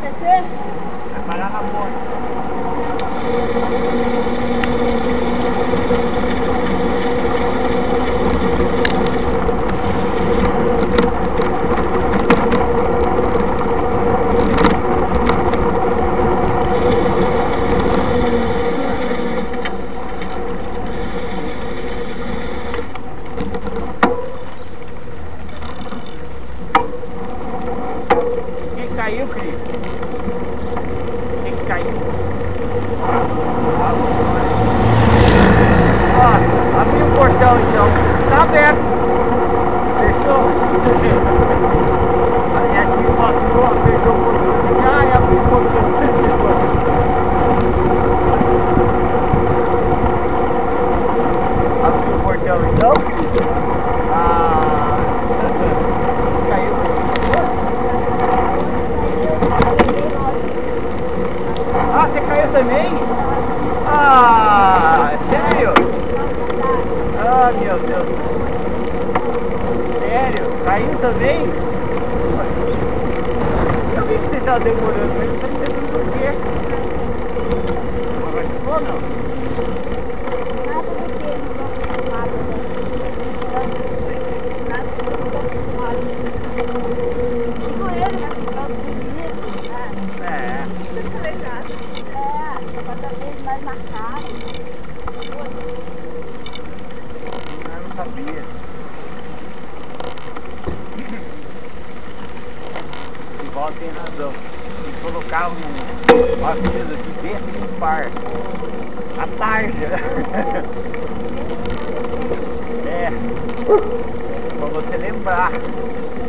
abastecer? Vai parar na ponte. Caiu, Cris? Quem que caiu? Ó, abriu o portão então. Tá aberto. Fechou? A minha tia passou, fechou o portão. Já abriu o portão. Abriu o portão então, Cris? Caiu. Ah, você caiu também? Ah, sério? Ah, meu Deus. Sério? Caiu também? Eu vi que você estava demorando, mas eu estou entendendo por quê. Mas vai ficou ou não? Mais marcado. Eu não sabia. O Val tem razão. Tem que colocar um aviso aqui dentro do par. A tarja. É. Pra você lembrar.